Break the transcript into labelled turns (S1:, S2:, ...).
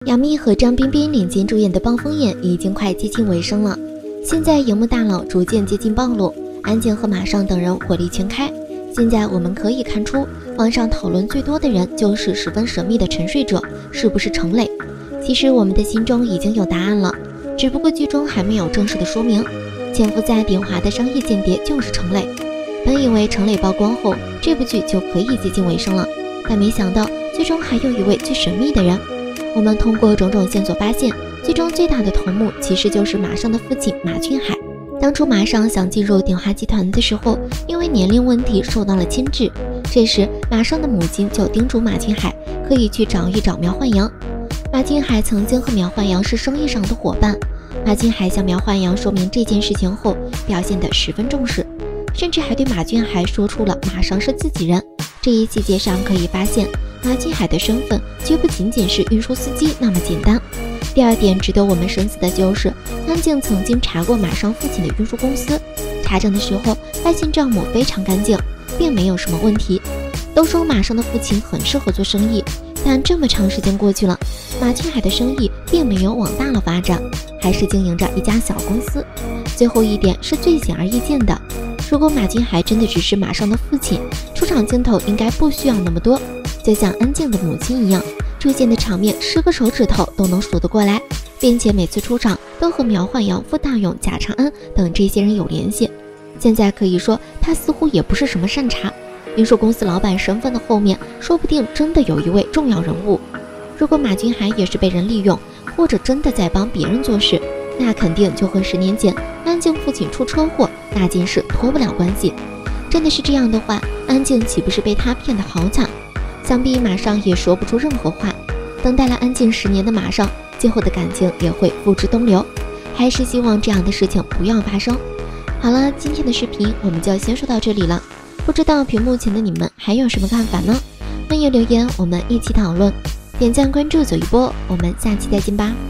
S1: 杨幂和张彬彬领衔主演的《暴风眼》已经快接近尾声了，现在荧幕大佬逐渐接近暴露，安静和马上等人火力全开。现在我们可以看出，网上讨论最多的人就是十分神秘的沉睡者是不是程磊。其实我们的心中已经有答案了，只不过剧中还没有正式的说明。潜伏在鼎华的商业间谍就是程磊。本以为程磊曝光后，这部剧就可以接近尾声了，但没想到剧中还有一位最神秘的人。我们通过种种线索发现，剧中最大的头目其实就是马上的父亲马俊海。当初马上想进入鼎华集团的时候，因为年龄问题受到了牵制。这时马上的母亲就叮嘱马俊海可以去找一找苗焕阳。马俊海曾经和苗焕阳是生意上的伙伴，马俊海向苗焕阳说明这件事情后，表现得十分重视，甚至还对马俊海说出了马上是自己人。这一细节上可以发现，马俊海的身份绝不仅仅是运输司机那么简单。第二点值得我们深思的就是，安静曾经查过马上父亲的运输公司，查证的时候发现账目非常干净，并没有什么问题。都说马上的父亲很适合做生意，但这么长时间过去了，马俊海的生意并没有往大了发展，还是经营着一家小公司。最后一点是最显而易见的，如果马俊海真的只是马上的父亲，出场镜头应该不需要那么多，就像安静的母亲一样，出现的场面10个手指头都能数得过来，并且每次出场都和苗焕阳、傅大勇、贾长安等这些人有联系。现在可以说他似乎也不是什么善茬，运输公司老板身份的后面说不定真的有一位重要人物。如果马俊海也是被人利用，或者真的在帮别人做事，那肯定就和10年前安静父亲出车祸那件事脱不了关系。真的是这样的话，安静岂不是被他骗得好惨？想必马上也说不出任何话。等待了安静10年的马上，今后的感情也会付之东流。还是希望这样的事情不要发生。好了，今天的视频我们就先说到这里了。不知道屏幕前的你们还有什么看法呢？欢迎留言，我们一起讨论。点赞关注走一波，我们下期再见吧。